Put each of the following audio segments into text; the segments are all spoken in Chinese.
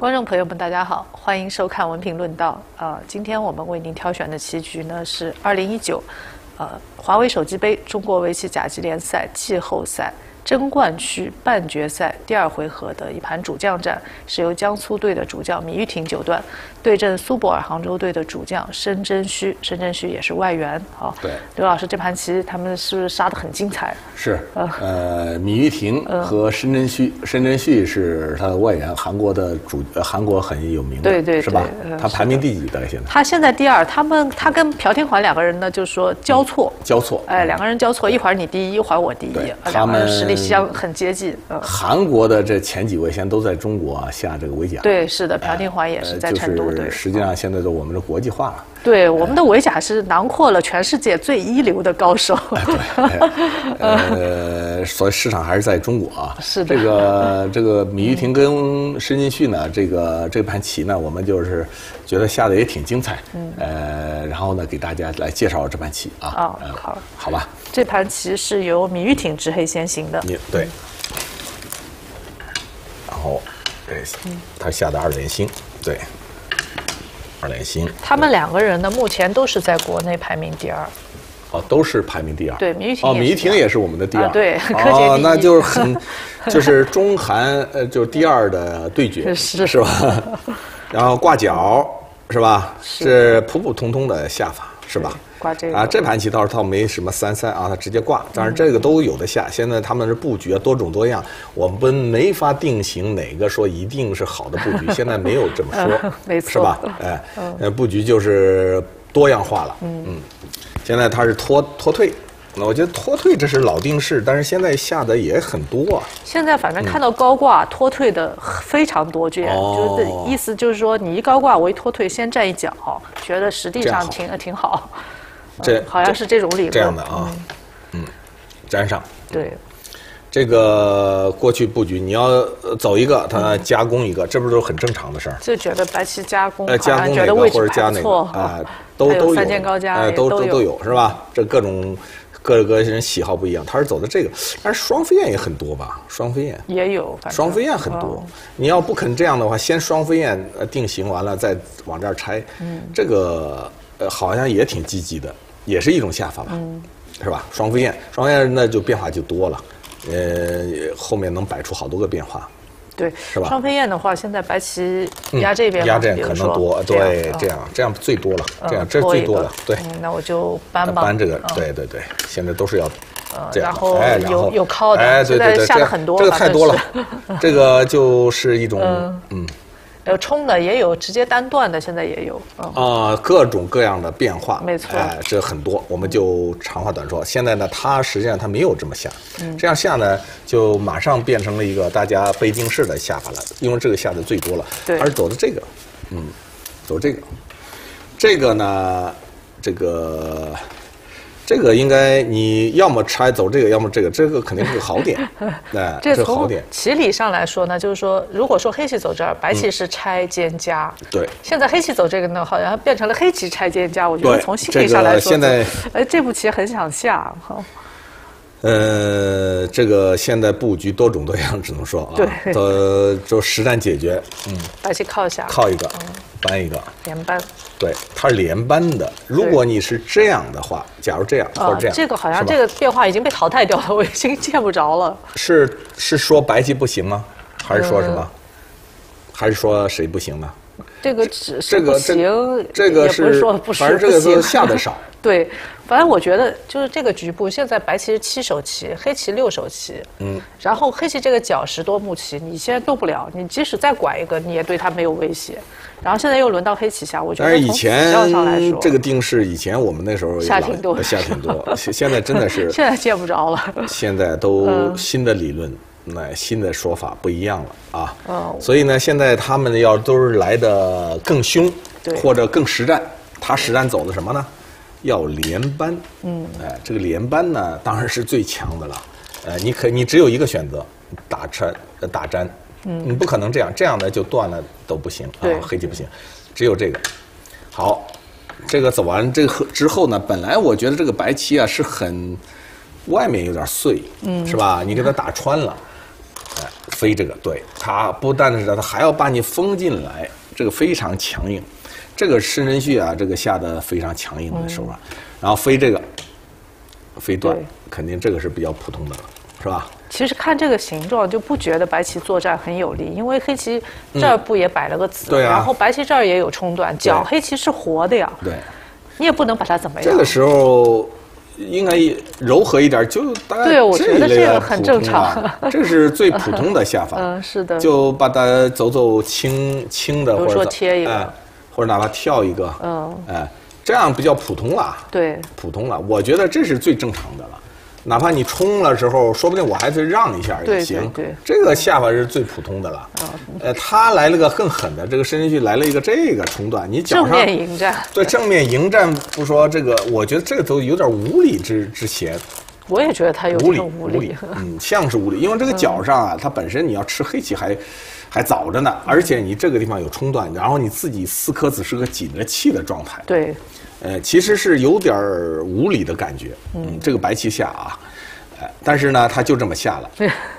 观众朋友们，大家好，欢迎收看文评论道。今天我们为您挑选的棋局呢是2019华为手机杯中国围棋甲级联赛季后赛争冠区半决赛第2回合的一盘主将战，是由江苏队的主将米玉婷九段对阵苏泊尔杭州队的主将申真谞，申真谞也是外援。 对， 刘老师，这盘棋他们是不是杀得很精彩？ 是，米玉婷和申真谞，申真谞是他的外援，韩国很有名的， 对， 是吧？他排名第几的现在？ 他现在第2，他跟朴天桓两个人呢，就是说交错，两个人交错，一会儿你第一，一会儿我第一，两个人实力很接近。 韩国的这前几位现在都在中国下这个围甲。 对，是的，朴天桓也是在成都队。 实际上现在都我们的国际化了。 对，我们的围甲是囊括了全世界最一流的高手。 对，所以市场还是在中国啊。 是的。 这个米玉婷跟申真谞呢，这盘棋呢，我们就是觉得下的也挺精彩。然后呢，给大家来介绍这盘棋啊。好吧。 这盘棋是由米玉挺执黑先行的。 对。然后，他下的2连星，对。2连星， 他们两个人呢，目前都是在国内排名第2。 都是排名第2。 对，米玉婷。 米玉婷也是我们的第2。 对，科界第一。 那就是中韩就是第2的对决，是吧？然后挂角是吧？是普普通通的下法是吧？ 挂这个这盘棋倒是他没什么3-3啊，他直接挂，当然这个都有的下。现在他们是布局多种多样，我们没法定型哪个说一定是好的布局，现在没有这么说， 没错， 是吧？布局就是多样化了。现在他是拖退，那我觉得拖退这是老定式，但是现在下的也很多啊。 现在反正看到高挂拖退的非常多，就是意思就是说，你一高挂我一拖退，先站一脚，觉得实际上挺好。好像是这种理论。 这样的啊，粘上。 对， 这个过去布局你要走一个，它加工一个，这不是都很正常的事儿？ 就觉得白棋加工， 加工觉得位置或者加哪个都有三间高加， 都有是吧？这各个人喜好不一样，他是走的这个，但是双飞燕也很多吧？双飞燕也有， 双飞燕很多。你要不肯这样的话，先双飞燕定型完了，再往这儿拆，这个好像也挺积极的。也是一种下法吧，是吧？双飞燕那就变化就多了，后面能摆出好多个变化， 对， 是吧？ 双飞燕的话，现在白棋压这边， 压这可能多，对，这样最多了，这最多了，对。 那我就搬吧， 搬这个，对，现在都是要这样， 然后有靠的， 对， 下的很多， 这个太多了，这个就是一种有冲的，也有直接单断的，现在也有各种各样的变化， 没错， 这很多，我们就长话短说。现在呢，它实际上它没有这么下，这样下呢，就马上变成了一个大家被定式的下法了，因为这个下的最多了，而走的这个，走这个呢，这个应该你要么拆走这个，要么这个肯定是个好点， 这是好点。棋理上来说呢，就是说，如果说黑棋走这儿，白棋是拆兼加，对。现在黑棋走这个呢，好像变成了黑棋拆兼加。我觉得从心理上来说， 现在这步棋很想下。 这个现在布局多种多样，只能说啊， 对， 就实战解决。 白棋靠下， 靠一个，搬一个， 连搬。对， 它是连搬的。如果你是这样的话，假如这样或者这样， 这个好像这个变化已经被淘汰掉了，我已经见不着了。 是说白棋不行吗？还是说什么？还是说谁不行呢？ 这个只是不行， 这个是说不是， 反正这个是下的少。 对，反正我觉得就是这个局部，现在白棋是7手棋，黑棋6手棋。然后黑棋这个角10多目棋，你现在动不了，你即使再拐一个，你也对它没有威胁。然后现在又轮到黑棋下，我觉得从比较上来说， 这个定式以前我们那时候下挺多， 现在真的是现在见不着了。 现在都新的理论。新的说法不一样了啊，所以呢，现在他们都是来的更凶，或者更实战。他实战走的什么呢？要连扳。这个连扳呢，当然是最强的了。你只有一个选择，打粘。你不可能这样呢就断了都不行啊，黑棋不行，只有这个。好，这个走完这个之后呢，本来我觉得这个白棋啊是很外面有点碎，是吧？你给它打穿了。 飞这个，对，它不但是它还要把你封进来，这个非常强硬。这个申真谞啊，这个下的非常强硬的手法，然后飞这个，飞断，肯定这个是比较普通的了，是吧？ 其实看这个形状就不觉得白棋作战很有利，因为黑棋这儿不也摆了个子， 对啊， 然后白棋这儿也有冲断，角黑棋是活的呀， 对， 你也不能把它怎么样。 这个时候应该柔和一点，就大概对，我觉得这个很正常， 这是最普通的下法。 是的， 就把它走轻的，或者说贴一个， 或者哪怕跳一个，这样比较普通了。 对， 普通了，我觉得这是最正常的了。哪怕你冲了之后，说不定我还是让一下也行。 对， 这个下法是最普通的了。他来了个更狠的，这个申真谞来了一个这个冲断，你脚上正面迎战。 对，正面迎战不说这个，我觉得这个都有点无理之嫌。 我也觉得他有这种无理， 像是无理，因为这个角上啊，它本身你要吃黑棋还早着呢，而且你这个地方有冲断，然后你自己4颗子是个紧着气的状态。 对。 其实是有点无理的感觉，这个白棋下啊，但是呢，他就这么下了，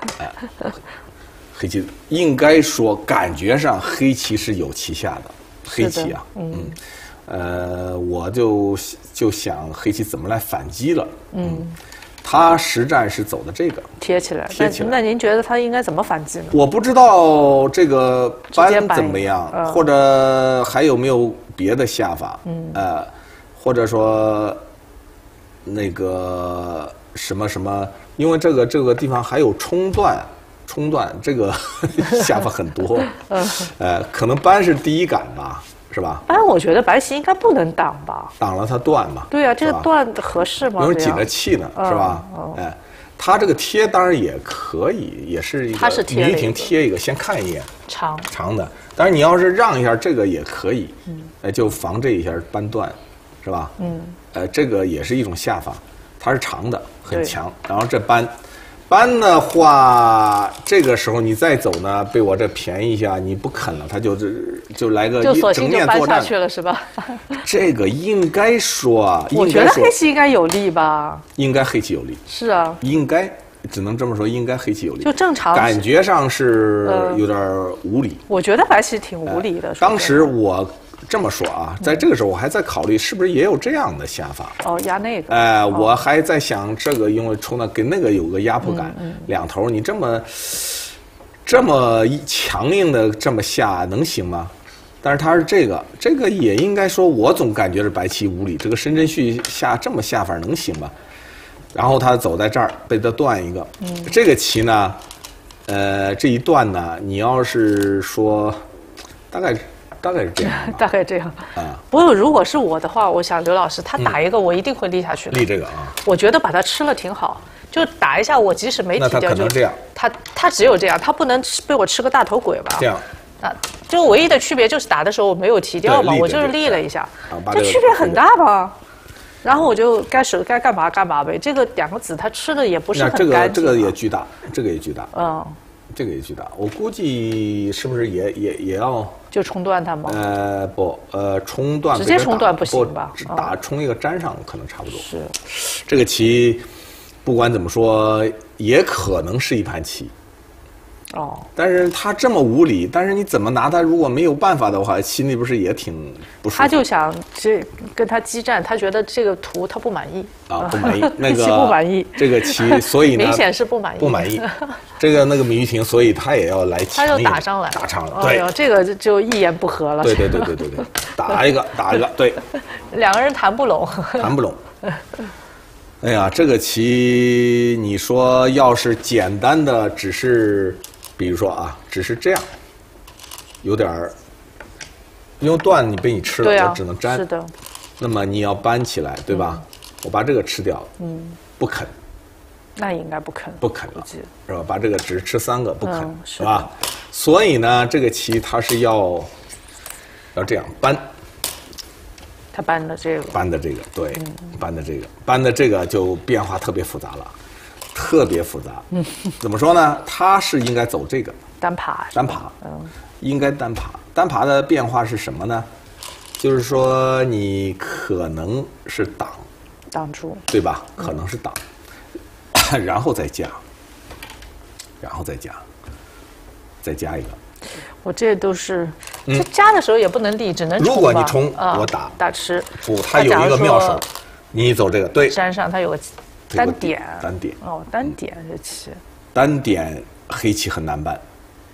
黑棋应该说感觉上黑棋是有棋下的，黑棋啊，我就想黑棋怎么来反击了，他实战是走的这个贴起来，那您觉得他应该怎么反击呢？ 我不知道这个班怎么样，或者还有没有别的下法，或者说，那个什么，因为这个地方还有冲断，这个下法很多，可能班是第一感吧，是吧？ 班我觉得白棋应该不能挡吧？ 挡了它断嘛？ 对啊，这个断合适吗？ 因为紧着气呢，是吧？它这个贴当然也可以，也是一个李玉婷贴一个，先看一眼长的，当然你要是让一下这个也可以，就防这一下班断。是吧？这个也是一种下法，它是长的，很强。然后这班的话，这个时候你再走呢，被我这便宜一下，你不肯了，他就来个正面作战去了，是吧？ 这个应该说， 我觉得黑棋应该有利吧？ 应该黑棋有利。 是啊， 应该只能这么说，应该黑棋有利。 就正常， 感觉上是有点无理。 我觉得白棋挺无理的。 当时我。这么说啊，在这个时候我还在考虑是不是也有这样的下法。 压那个。 我还在想这个，因为冲的跟那个有个压迫感，两头你这么强硬的这么下能行吗？但是他是这个也应该说，我总感觉是白棋无理。这个申真谞下这么下法能行吗？然后他走在这儿被他断一个，这个棋呢，这一断呢，你要是说大概是这样， 大概这样啊。不过如果是我的话，我想刘老师他打一个，我一定会立下去的。 立这个啊， 我觉得把它吃了挺好，就打一下，我即使没提掉， 那他可能这样， 他只有这样，他不能被我吃个大头鬼吧？ 这样啊，就唯一的区别就是打的时候我没有提掉嘛，我就是立了一下，这区别很大吧？然后我就该干嘛干嘛呗。这个2个子他吃的也不是很干净。 这个也巨大，这个也巨大，这个也巨大。我估计是不是也要就冲断它吗？ 不，冲断直接冲断不行吧？ 冲一个粘上可能差不多。 是， 这个棋不管怎么说，也可能是一盘棋。但是他这么无理，但是你怎么拿他？如果没有办法的话，心里不是也挺不舒服？ 他就想跟他激战，他觉得这个图他不满意不满意，那个不满意这个棋，所以呢明显是不满意。这个那个米玉婷，所以他也要来强硬， 他就打上来， 对， 这个就一言不合了。 对，打一个，对， 2个人谈不拢。 哎呀，这个棋你说要是简单的，只是。比如说啊，只是这样，有点儿，因为断你被你吃了，我只能粘。 是的。 那么你要搬起来，对吧？我把这个吃掉，不肯。 那应该不肯。 不肯了，是吧？把这个只吃3个，不肯，是吧？所以呢，这个棋它是要这样搬。 他搬的这个。 对，搬的这个就变化特别复杂了。特别复杂，怎么说呢？他是应该走这个单爬， 应该单爬。单爬的变化是什么呢？就是说你可能是挡住， 对吧？可能是挡，然后再加， 再加一个。 我这都是，这加的时候也不能立，只能冲。 如果你冲，我打吃。 不，它有一个妙手，你走这个对。 山上它有个单点。 单点。 哦，单点这棋。 单点黑棋很难办。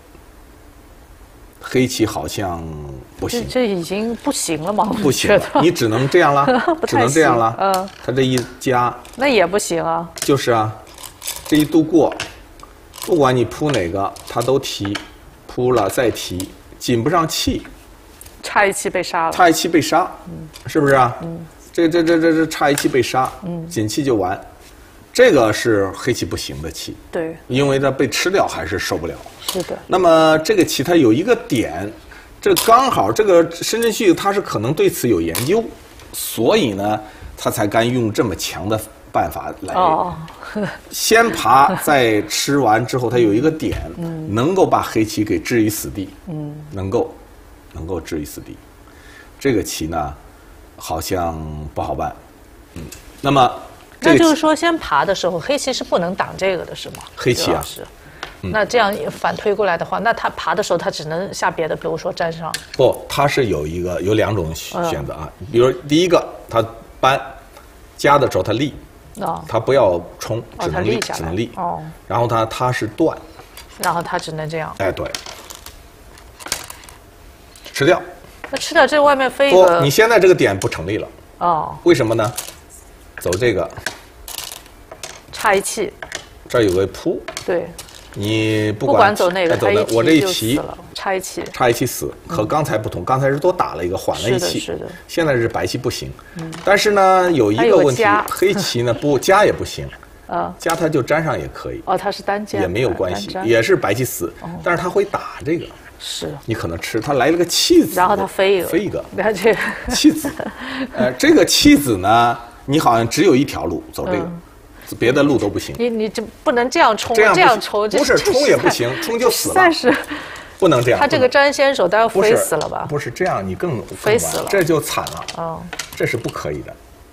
黑棋好像不行。 这已经不行了吗？ 不行了，你只能这样了，只能这样了。它这一加。 那也不行啊。 就是啊，这一度过，不管你扑哪个，它都提。扑了再提，紧不上气， 差一气被杀了。 差一气被杀，是不是啊？这差一气被杀，紧气就完。这个是黑棋不行的棋， 对， 因为它被吃掉还是受不了。 是的。那么这个棋它有一个点，这刚好这个申真谞他是可能对此有研究，所以呢，他才敢用这么强的办法来。先爬，再吃完之后，它有一个点，能够把黑棋给置于死地，能够置于死地。这个棋呢，好像不好办，那么那就是说，先爬的时候，黑棋是不能挡这个的，是吗？ 黑棋啊， 是。那这样反推过来的话，那他爬的时候，他只能下别的，比如说粘上。 不，它是有两种选择啊，比如第一个，他搬加的时候他立。它不要冲，只能立。然后它是断， 然后它只能这样。 哎，对，吃掉。 那吃掉这外面飞一个。 不，你现在这个点不成立了。为什么呢？走这个， 差一气。 这儿有个扑。 对。 你不管走那个， 我这一棋差一气， 差一气死，和刚才不同。刚才是多打了一个，缓了一气。 是的。 现在是白棋不行，但是呢，有一个问题，黑棋呢不加也不行。加它就粘上也可以。 它是单加。 也没有关系，也是白棋死，但是它会打这个。 是。 你可能吃，它来了个弃子。 然后它飞一个。了解。 弃子，这个弃子呢，你好像只有一条路走这个。别的路都不行， 你就不能这样冲，这样冲， 不是冲也不行，冲就死了。 但是不能这样。 他这个粘先手，都要飞死了吧？ 不是这样，你更飞死了， 这就惨了。这是不可以的。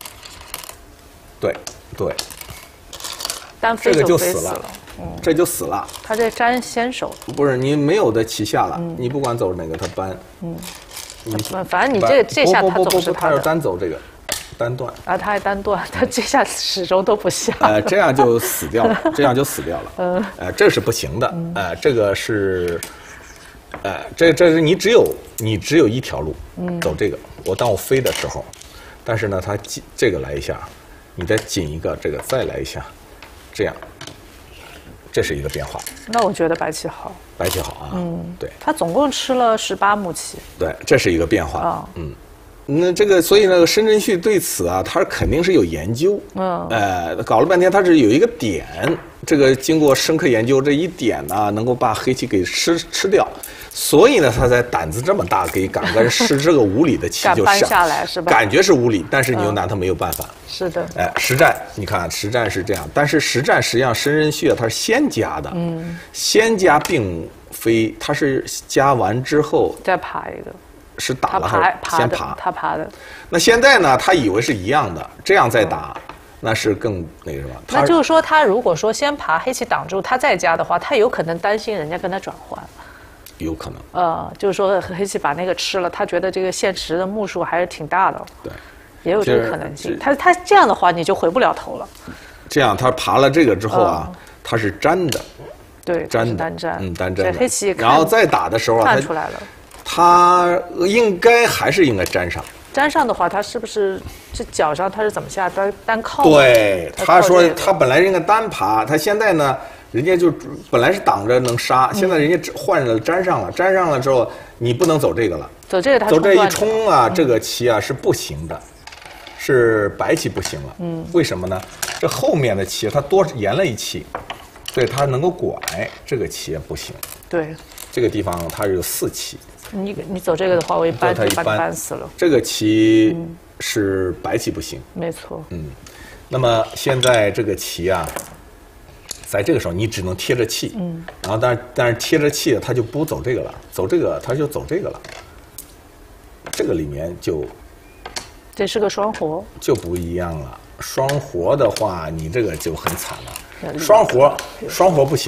对。 单飞这个就飞死了，这就死了。 他这粘先手。 不是你没有的棋下了，你不管走哪个，他搬。 反正你这下他总是他要单走这个。单断他还单断，他这下始终都不下。 这样就死掉了，这是不行的。这个是，这是你只有一条路，走这个。当我飞的时候，但是呢，它这个来一下，你再紧一个，这个再来一下，这样，这是一个变化。 那我觉得白棋好。 白棋好啊，对。 他总共吃了18目棋。 对，这是一个变化。那这个，所以呢，申真谞对此啊，他肯定是有研究。搞了半天，他是有一个点，这个经过深刻研究，这一点呢，能够把黑棋给吃掉，所以呢，他才胆子这么大，敢跟吃这个无理的棋就搬下来是吧？ 感觉是无理，但是你又拿他没有办法。 是的。 实战，你看实战是这样，但是实战实际上申真谞他是先加的，先加并非他是加完之后再爬一个。 是打了还是先爬？ 他爬的。 那现在呢？他以为是一样的，这样再打，那是更那个什么？ 那就是说，他如果说先爬，黑棋挡住，他再加的话，他有可能担心人家跟他转换。 有可能。 就是说黑棋把那个吃了，他觉得这个现实的目数还是挺大的。 对。 也有这个可能性。他这样的话，你就回不了头了。 这样，他爬了这个之后啊，他是粘的。 对， 粘的。 单粘。 单粘。 黑棋然后再打的时候啊， 看出来了。 他还是应该粘上。 粘上的话，他是不是这脚上他是怎么下单靠？ 对，他说他本来应该单爬，他现在呢，人家就本来是挡着能杀，现在人家换了粘上了，粘上了之后，你不能走这个了。 走这个他走这一冲啊，这个棋啊是不行的，是白棋不行了。为什么呢？这后面的棋它多延了一气，对，它能够拐，这个棋也不行。 对， 这个地方它有4气。 你走这个的话，我一搬就把你搬死了。这个棋是白棋不行。 没错。 那么现在这个棋啊，在这个时候你只能贴着气。然后但是贴着气，它就不走这个了，走这个它就走这个了。这个里面这是个双活， 就不一样了。双活的话，你这个就很惨了。双活不行的。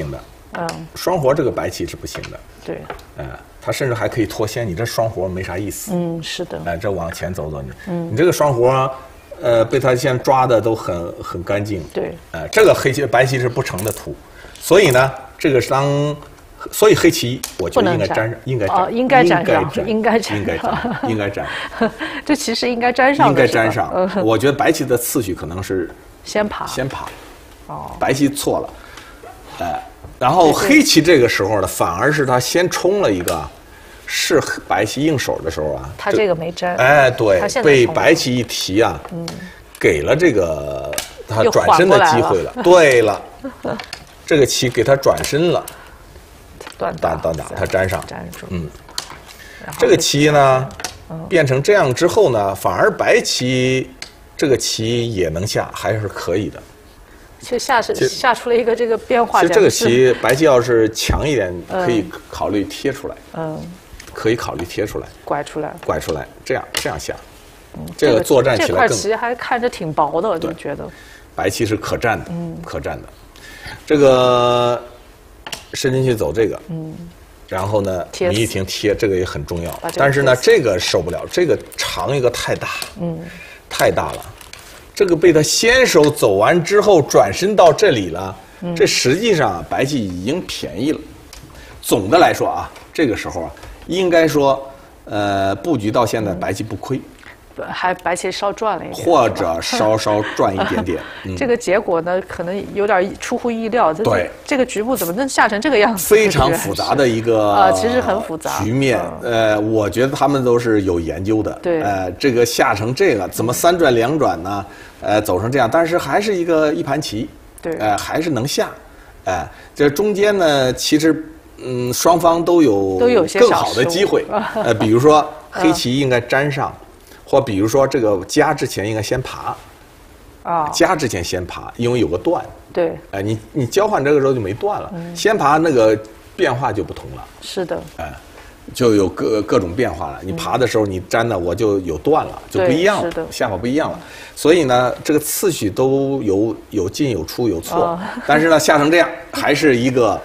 双活这个白棋是不行的。 对。 它甚至还可以脱先，你这双活没啥意思。 是的。 这往前走走你这个双活，被他先抓的都很干净。 对。 这个白棋是不成的图，所以呢，这个所以黑棋我觉得应该粘上，应该粘上。 这其实应该粘上。 应该粘上。我觉得白棋的次序可能是先爬。 白棋错了。然后黑棋这个时候呢，反而是他先冲了一个，是白棋应手的时候啊， 他这个没粘。 对，被白棋一提啊，给了这个他转身的机会了。对了，这个棋给他转身了，断打，他粘上。这个棋呢，变成这样之后呢，反而白棋这个棋也能下，还是可以的。 其实下出了一个这个变化。 其实这个棋白棋要是强一点，可以考虑贴出来。可以考虑贴出来，拐出来，这样下。这个作战起来这块棋还看着挺薄的，我就觉得。 白棋是可战的，可战的。这个伸进去走这个，然后呢，你一停贴，这个也很重要。但是呢，这个受不了，这个长一个太大，太大了。这个被他先手走完之后转身到这里了，这实际上白棋已经便宜了。总的来说啊，这个时候啊，应该说，布局到现在白棋不亏， 还白棋稍赚了一点， 或者稍赚一点点。 这个结果呢，可能有点出乎意料。 对， 这个局部怎么能下成这个样子？ 非常复杂的一个其实很复杂局面。我觉得他们都是有研究的。 对， 这个下成这个，怎么3转2转呢？走成这样，但是还是一盘棋。 对， 还是能下。这中间呢，其实双方都有更好的机会。比如说黑棋应该粘上，或比如说这个夹之前应该先爬。夹之前先爬，因为有个断。 对。 你交换这个时候就没断了，先爬那个变化就不同了。 是的。 就有各种变化了。你爬的时候你粘的我就有断了，就不一样了，下法不一样了。所以呢，这个次序都有进有出有错，但是呢下成这样还是一个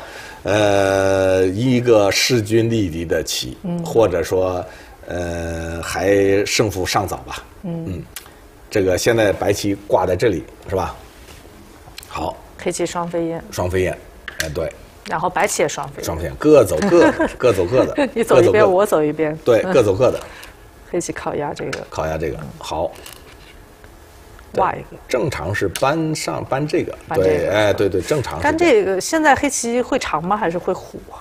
势均力敌的棋，或者说还胜负尚早吧。这个现在白棋挂在这里是吧？好， 黑棋双飞燕。 双飞燕，对。 然后白棋也双飞燕，各走各的，各走各的。 你走一边，我走一边。 对，各走各的。 黑棋烤压这个。 好。 挖一个。 正常是搬这个。对，对，正常。 搬这个，现在黑棋会长吗？还是会虎啊？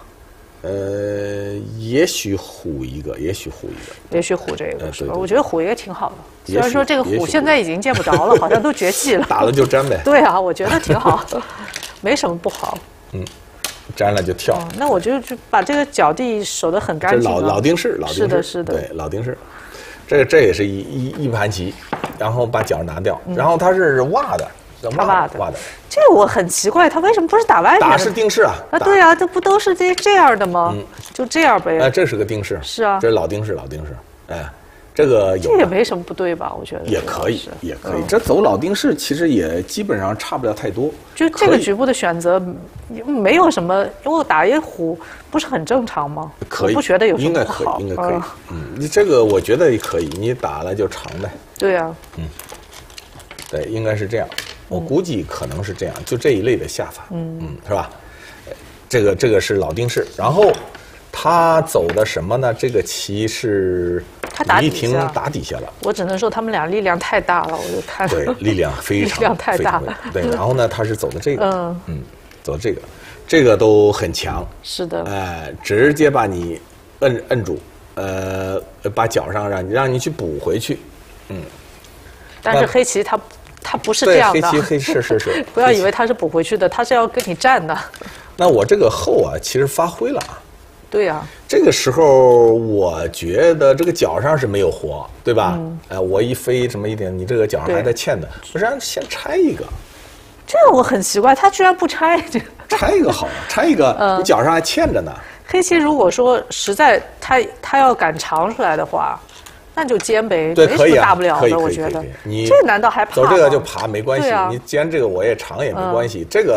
也许虎一个。 也许虎这个是吧？我觉得虎也挺好的。虽然说这个虎现在已经见不着了，好像都绝迹了。 打了就粘呗。 对啊，我觉得挺好，没什么不好。 粘了就跳。 那我就把这个脚地守得很干净。 老丁式。 是的。 对，老丁式。这也是一盘棋，然后把脚拿掉，然后它是挖的。挖的。 这个我很奇怪，他为什么不是打外面？ 打是定式啊。 对啊，这不都是这样的吗？就这样呗。 这是个定式。 是啊。 这是老丁式。这个这也没什么不对吧？我觉得也可以。这走老丁式其实也基本上差不了太多。 就这个局部的选择，没有什么，因为我打一虎不是很正常吗？ 可以， 不觉得有什么不好？ 应该可以。你这个我觉得也可以，你打了就长呗。 对啊。 对，应该是这样。我估计可能是这样，就这一类的下法。是吧？这个是老丁式，然后。他走的什么呢？这个棋是李婷打底下了。 我只能说他们俩力量太大了，我就看。 对，力量非常力量太大。 对，然后呢，他是走的这个，走这个都很强。 是的。 直接把你摁住，把脚上让你去补回去。 但是黑棋他不是这样的。 黑棋是。 不要以为他是补回去的，他是要跟你战的。 那我这个后啊，其实发挥了。 对呀， 这个时候我觉得这个脚上是没有活，对吧？我一飞这么一点，你这个脚上还在欠的，不是先拆一个。 这个我很奇怪，他居然不拆这个。 拆一个好了，拆一个，你脚上还欠着呢。 黑棋如果说实在他要敢长出来的话，那就尖呗，没什么大不了的，我觉得。你这难道还怕吗？ 走这个就爬没关系，你尖这个我也长也没关系，这个。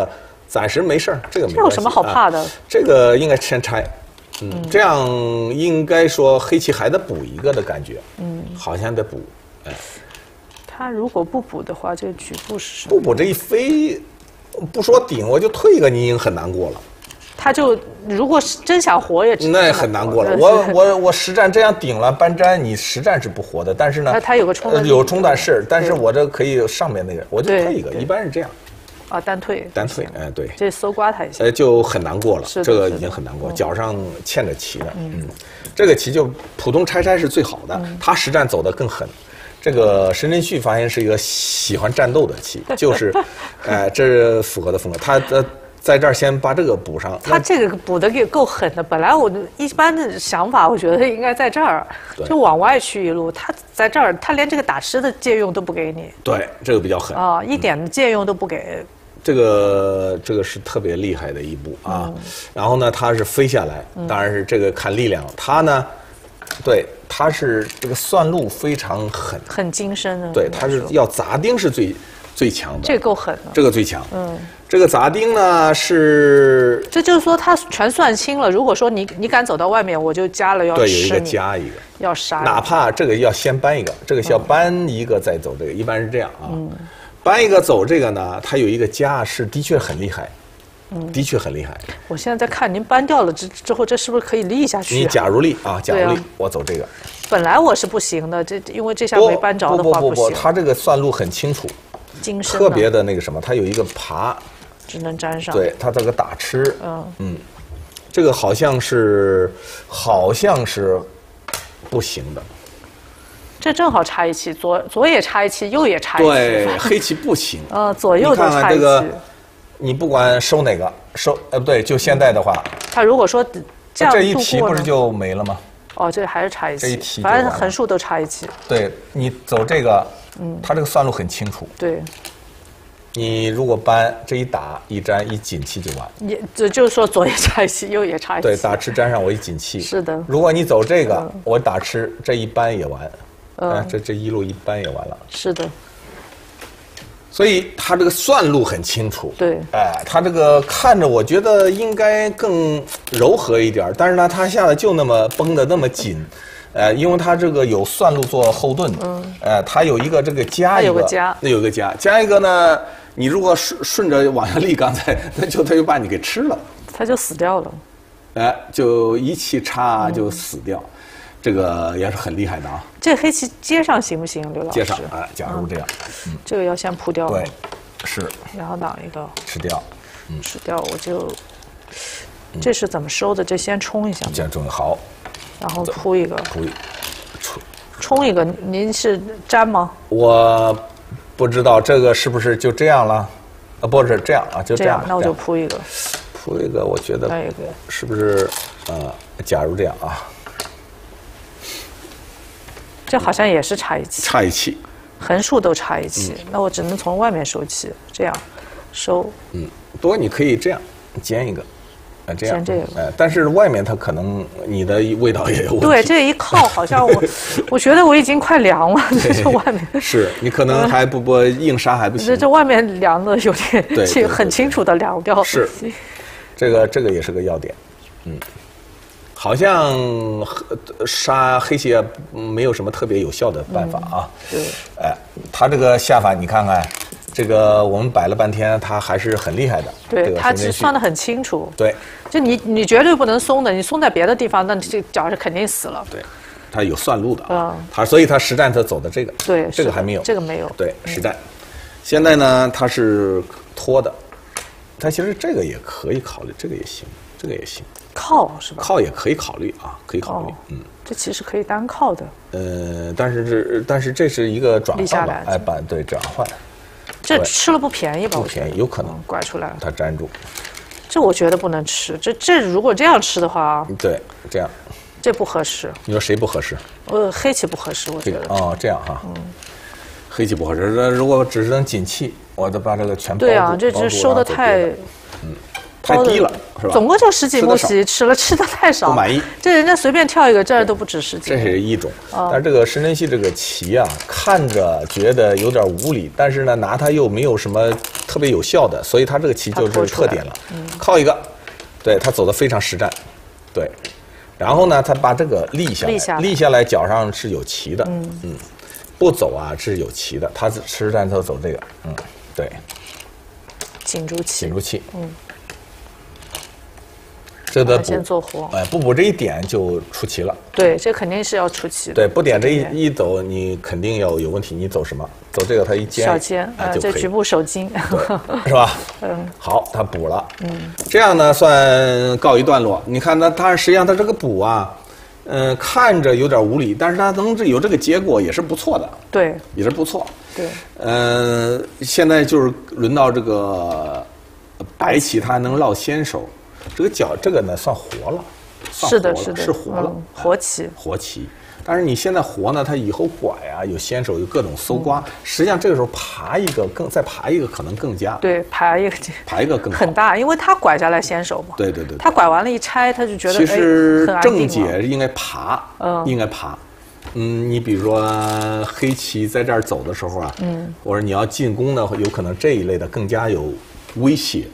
暂时没事儿，这个没关系。 这有什么好怕的？ 这个应该先拆。这样应该说黑棋还得补一个的感觉。好像得补。哎， 他如果不补的话，这个局部是什么？ 不补这一飞，不说顶，我就退一个，你已经很难过了。 他就如果是真想活也那也很难过了。我实战这样顶了搬粘，你实战是不活的。但是呢， 他有个冲断， 有冲断是，但是我这可以上面那个，我就退一个，一般是这样。 啊，单退， 哎，对， 这搜刮他一下， 就很难过了，这个已经很难过，脚上嵌着棋了，这个棋就普通拆是最好的，他实战走得更狠。这个申真谞发现是一个喜欢战斗的棋，就是，这是符合的风格。他在这儿先把这个补上， 他这个补的也够狠的。本来我一般的想法，我觉得应该在这儿，就往外去一路。他在这儿，他连这个打吃的借用都不给你。 对，这个比较狠啊，一点借用都不给。 这个是特别厉害的一步啊。然后呢，他是飞下来，当然是这个看力量。他呢，对，他是这个算路非常狠， 很精深的。 对，他是要砸钉是最强的。 这够狠的。 这个最强。这个砸钉呢是， 这就是说他全算清了。如果说你敢走到外面，我就加了要吃你。 对，有一个加一个， 要杀。 哪怕这个要先搬一个，这个是要搬一个再走这个，一般是这样啊。搬一个走这个呢，它有一个加是的确很厉害，的确很厉害。 我现在在看您搬掉了之后，这是不是可以立下去？ 你假如立啊，假如立，我走这个。 本来我是不行的，因为这下没搬着的话不行。 他这个算路很清楚，特别的那个什么，他有一个爬。 只能粘上。 对，他这个打吃，这个好像是不行的。 这正好插一气，左也插一气，右也插一气。 对，黑棋不行。 左右都插一气。 你看看这个，你不管收哪个，不对，就现在的话， 他如果说这一提不是就没了吗？ 哦，这还是插一气。 这一提， 反正横竖都插一气。 对，你走这个，他这个算路很清楚。 对。 你如果搬这一打一粘一紧气就完， 就是说左也插一气，右也插一气。 对，打吃粘上我一紧气。 是的。 如果你走这个，我打吃这一搬也完，这一路一搬也完了。 是的。 所以他这个算路很清楚。 对。 他这个看着我觉得应该更柔和一点，但是呢，他下来就那么绷得那么紧。因为它这个有算路做后盾，它有一个这个加一个，那有个加一个呢，你如果顺着往下立，刚才他就把你给吃了， 他就死掉了， 就一气插就死掉，这个也是很厉害的啊。 这黑棋接上行不行，刘老师？ 接上，假如这样， 这个要先铺掉， 对，是， 然后挡一个， 吃掉， 吃掉我就，这是怎么收的？这先冲一下， 先冲好。 然后铺一个，冲一个，您是粘吗？ 我不知道这个是不是就这样了，不是这样啊，就这样。 那我就铺一个， 铺一个，我觉得是不是假如这样啊？ 这好像也是插一气， 插一气， 横竖都插一气，那我只能从外面收气，这样收。 不过你可以这样煎一个。这样， 这个， 但是外面它可能你的味道也有问题。 对，这一靠好像我觉得我已经快凉了，这外面。 是你可能还不硬杀还不行。 这外面凉的有点，很清楚的凉掉。 是，这个也是个要点，好像杀黑棋没有什么特别有效的办法啊。 对， 他这个下法你看看。这个我们摆了半天，他还是很厉害的。 对，他其实算得很清楚。 对， 就你绝对不能松的，你松在别的地方，那这脚是肯定死了。 对，他有算路的。所以他实战他走的这个。 对， 这个还没有。 这个没有。 对，实战。现在呢，他是拖的，他其实这个也可以考虑，这个也行，这个也行。 靠是吧？ 靠也可以考虑啊，可以考虑。 这其实可以单靠的。 但是这是一个转换吧？对，转换。 这吃了不便宜吧？ 不便宜，有可能拐出来了。 它粘住， 这我觉得不能吃。这如果这样吃的话， 对，这样， 这不合适。 你说谁不合适？ 黑棋不合适，我觉得。 这样哈。黑棋不合适。如果只是能紧气，我得把这个全包住。 对啊，这收的太， 太低了，是吧？ 总共就10几目棋，吃的太少， 不满意。 这人家随便跳一个，这儿都不止10几。 这是一种，但是这个申真谞这个棋啊，看着觉得有点无理，但是呢，拿它又没有什么特别有效的，所以它这个棋就是特点了。靠一个，对，他走的非常实战，对。然后呢，他把这个立下来，脚上是有棋的，不走啊是有棋的，他实战他走这个，对。 紧住气， 这得先做活， 不补这一点就出棋了。 对，这肯定是要出棋的。 对，不点这一走，你肯定要有问题。你走什么？走这个，它一尖， 小尖，这局部手筋， 对，是吧？好，他补了，这样呢算告一段落。你看，他实际上他这个补啊，看着有点无理，但是他能有这个结果也是不错的。 对， 也是不错。 对， 现在就是轮到这个白棋，他还能落先手。这个角这个呢算活了， 是的， 是活了， 活棋， 活棋。但是你现在活呢，它以后拐啊，有先手，有各种搜刮。实际上这个时候爬一个再爬一个可能更加对，爬一个更好很大，因为他拐下来先手嘛。 对， 他拐完了一拆，他就觉得其实正解应该爬，应该爬。你比如说黑棋在这儿走的时候啊，或者你要进攻呢，有可能这一类的更加有威胁，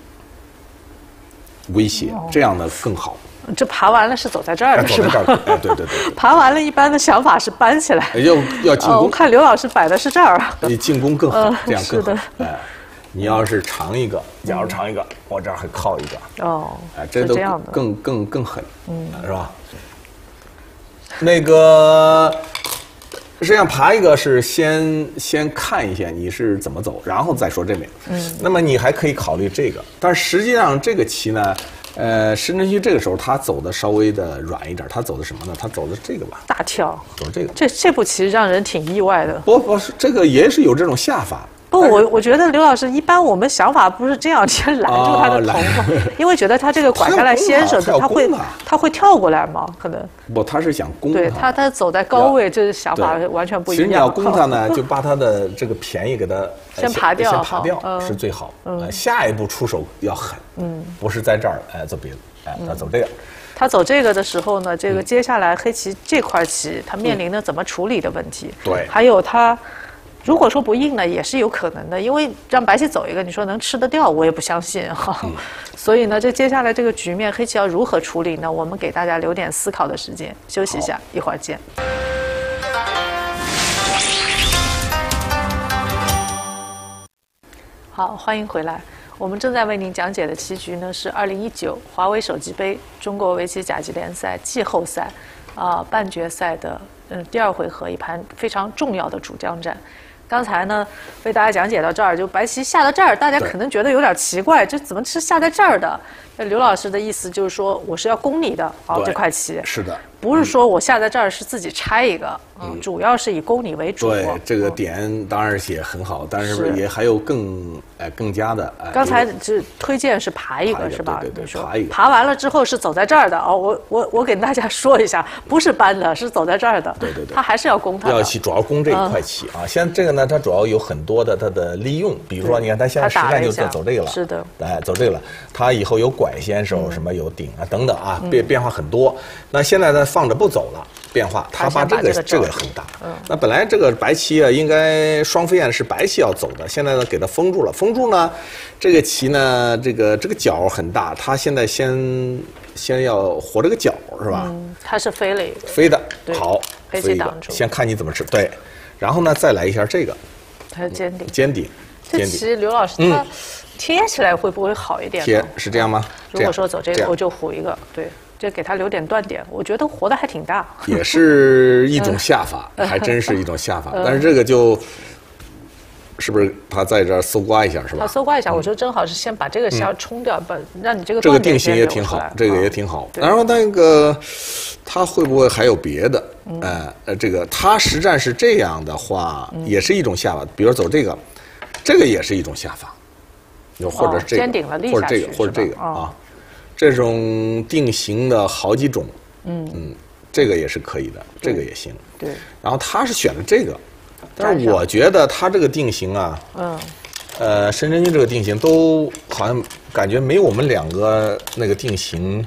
这样的更好。 这爬完了是走在这儿的是吧？ 对。 爬完了，一般的想法是搬起来， 要进攻。 我看刘老师摆的是这儿， 你进攻更好，这样更好。 是的。 你要是长一个，假如长一个，我这儿还靠一个。这都更狠，是吧？那个，实际上爬一个是先看一下你是怎么走，然后再说这边。那么你还可以考虑这个，但是实际上这个棋呢，申真谞这个时候他走的稍微的软一点，他走的什么呢？他走的这个吧， 大跳， 走这个。 这步棋让人挺意外的。 不是这个也是有这种下法。 不，我觉得刘老师一般我们想法不是这样，先拦住他的头嘛，因为觉得他这个拐下来先手，他会跳过来吗？可能不，他是想攻他。 对他走在高位，这想法完全不一样。 其实你要攻他呢，就把他的这个便宜给他先爬掉是最好。下一步出手要狠，不是在这儿走别的，他走这个。 他走这个的时候呢，这个接下来黑棋这块棋，他面临的怎么处理的问题。 对， 还有他。如果说不硬呢，也是有可能的，因为让白棋走一个，你说能吃得掉，我也不相信哈。所以呢，这接下来这个局面，黑棋要如何处理呢？我们给大家留点思考的时间，休息一下，一会儿见。好，欢迎回来。我们正在为您讲解的棋局呢，是2019华为手机杯中国围棋甲级联赛季后赛半决赛的第2回合一盘非常重要的主将战。刚才呢，为大家讲解到这儿，就白棋下到这儿，大家可能觉得有点奇怪，这怎么是下在这儿的？刘老师的意思就是说，我是要攻你的这块棋。 是的， 不是说我下在这儿是自己拆一个，主要是以攻你为主。 对，这个点当然也很好，但是也还有更加的。 刚才只推荐是爬一个是吧？ 对，爬一个。 爬完了之后是走在这儿的我给大家说一下，不是搬的，是走在这儿的。 对， 他还是要攻它的。 主要攻这一块棋啊。现在这个呢，它主要有很多的它的利用，比如说你看它现在实战就走这个了， 是的， 走这个了。它以后有拐先手，什么有顶啊等等啊，变化很多。那现在呢放着不走了，变化，他把这个很大。那本来这个白棋啊，应该双飞燕是白棋要走的，现在呢给它封住了。封住呢，这个棋呢，这个角很大，他现在先要活这个角是吧？ 他是飞了一个。 飞的好， 黑棋挡住。 先看你怎么吃，对。然后呢，再来一下这个。 它是尖顶。 尖顶。 这棋刘老师他贴起来会不会好一点？ 贴是这样吗？ 如果说走这个，我就糊一个，对。就给他留点断点，我觉得活的还挺大， 也是一种下法，还真是一种下法。但是这个就是不是他在这儿搜刮一下是吧？ 他搜刮一下，我说正好是先把这个先冲掉，让你这个定型也挺好，这个也挺好。然后那个他会不会还有别的？这个他实战是这样的话，也是一种下法，比如走这个也是一种下法，或者这个， 尖顶了， 或者这个，或者这个啊。这种定型的好几种，这个也是可以的，这个也行。 对。 然后他是选的这个，但是我觉得他这个定型啊，申真谞这个定型都好像感觉没我们两个那个定型，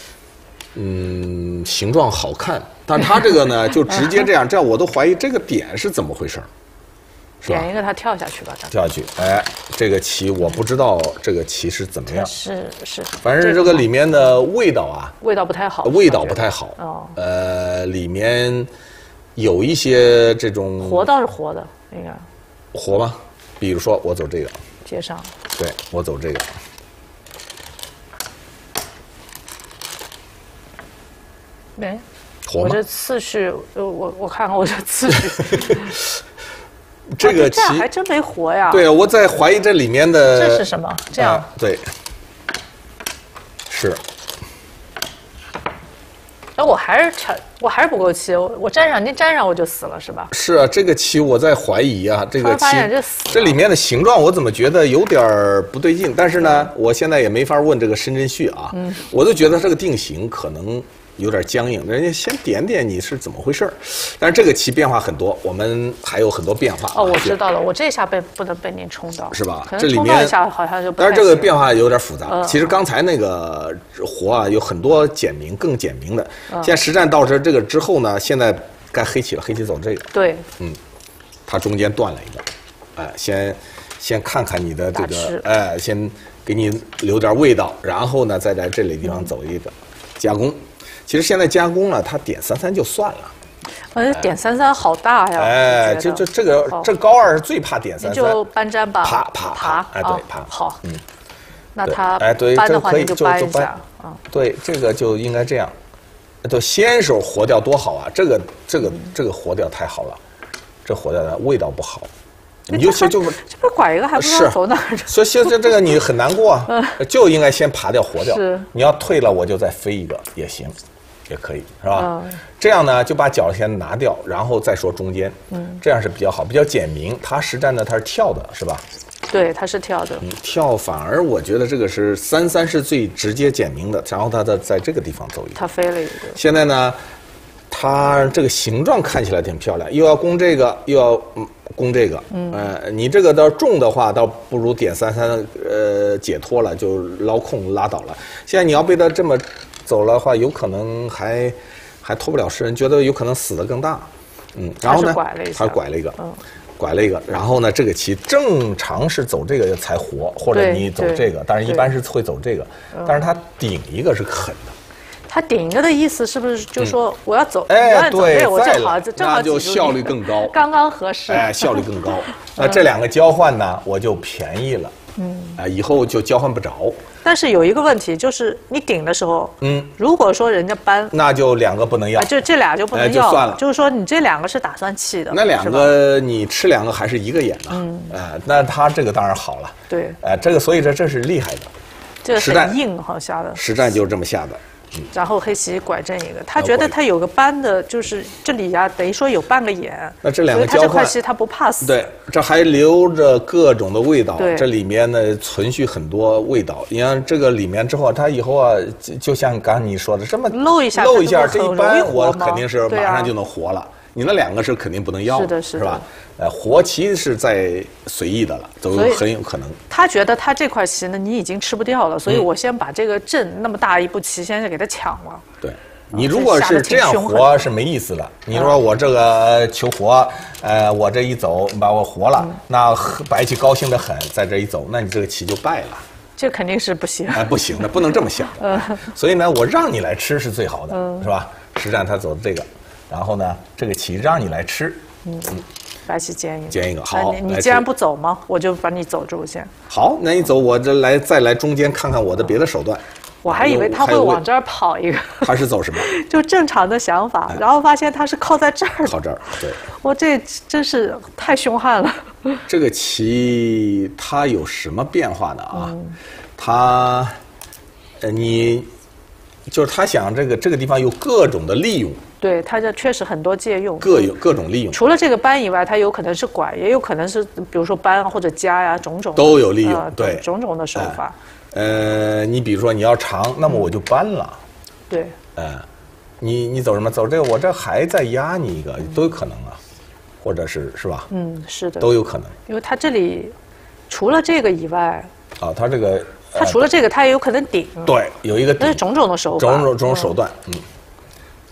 形状好看。但他这个呢，就直接这样，我都怀疑这个点是怎么回事， 点一个它跳下去吧， 跳下去。哎，这个棋我不知道这个棋是怎么样。 是， 反正这个里面的味道啊， 味道不太好。 味道不太好。哦。里面有一些这种活倒是活的，应该。 活吗？比如说我走这个。 接上。 对，我走这个。 没。 活吗？ 我这次序，我看看我这次序。 这个棋还真没活呀。 对啊，我在怀疑这里面的。 这是什么？这样。 对。是。 那我还是不够棋，我粘上，您粘上我就死了是吧？ 是啊，这个棋我在怀疑啊，这个棋这里面的形状我怎么觉得有点不对劲？但是呢，我现在也没法问这个申真谞啊，我就觉得这个定型可能有点僵硬，人家先点点你是怎么回事儿？但是这个棋变化很多，我们还有很多变化。 哦，我知道了，我这下不能被您冲到， 是吧？ 这里面一下好像就不太行。 但是这个变化有点复杂。其实刚才那个活啊，有很多简明、更简明的。现在实战到这个之后呢，现在该黑棋了，黑棋走这个。 对。 它中间断了一个，哎，先看看你的这个，哎，先给你留点味道，然后呢，再在这里地方走一个加工。其实现在加工了，它点33就算了。 点33好大呀！ 哎，这高二是最怕点33。 就搬粘吧。 爬，哎，对，爬。 好。那它哎，对， 搬的话你就搬一下。 对，这个就应该这样。就先手活掉多好啊！这个活掉太好了，这活掉的味道不好。你就这不是拐一个还不知道走哪儿？ 所以现在这个你很难过啊，就应该先爬掉活掉。 是。 你要退了，我就再飞一个也行。也可以是吧？这样呢，就把角先拿掉，然后再说中间，这样是比较好，比较简明。它实战呢，它是跳的，是吧？ 对，它是跳的。 跳反而我觉得这个是33是最直接简明的，然后它在这个地方走一个。 它飞了一个。现在呢，它这个形状看起来挺漂亮，又要攻这个，又要攻这个。你这个倒重的话，倒不如点33，解脱了就捞空拉倒了。现在你要被它这么走了的话，有可能还脱不了势，人觉得有可能死的更大。然后呢，他拐了一个，拐了一个，然后呢，这个棋正常是走这个才活，或者你走这个，但是一般是会走这个，但是他顶一个是狠的。 他顶一个的意思是不是就说我要走？ 哎，对， 我正好那就效率更高， 刚刚合适。 哎，效率更高。那这两个交换呢，我就便宜了。以后就交换不着。 但是有一个问题，就是你顶的时候，如果说人家搬， 那就2个不能要， 就这俩就不能要， 就算了。 就是说你这2个是打算弃的， 那2个你吃2个还是一个眼呢？那他这个当然好了。 对， 这个所以这是厉害的， 这很硬好下的。 实战就是这么下的。 然后黑棋拐正一个，他觉得他有个扳的，就是这里呀，等于说有半个眼。 那这2个交换， 他这块棋他不怕死。 对，这还留着各种的味道。这里面呢存续很多味道。你看这个里面之后，他以后啊，就像刚刚你说的，这么漏一下， 这一般我肯定是马上就能活了。你那2个是肯定不能要的，是吧？活棋是在随意的了，都很有可能。 他觉得他这块棋呢，你已经吃不掉了，所以我先把这个正那么大一步棋先给他抢了。 对，你如果是这样活是没意思的。你说我这个求活，我这一走把我活了，那白棋高兴得很，在这一走，那你这个棋就败了。 这肯定是不行。 不行的，不能这么想。所以呢，我让你来吃是最好的，是吧？实战他走的这个。然后呢，这个棋让你来吃， 白棋尖一个，好。 你既然不走嘛，我就把你走住先。 好，那你走，我这再来中间看看我的别的手段。 我还以为他会往这儿跑一个。 他是走什么？ 就正常的想法，然后发现他是靠在这儿。 靠这儿，对。 我这真是太凶悍了。 这个棋它有什么变化呢啊？它，就是他想这个地方有各种的利用。 对，它这确实很多借用， 各种利用。 除了这个扳以外，它有可能是拐，也有可能是比如说扳或者加呀，种种都有利用，对， 种种的手法。 你比如说你要长，那么我就扳了。 对。 你走什么？走这个，我这还再压你一个，都有可能啊，或者是吧？ 是的， 都有可能。 因为它这里除了这个以外， 它这个。 它除了这个，它也有可能顶。 对，有一个顶。 那是种种的手法， 种种手段，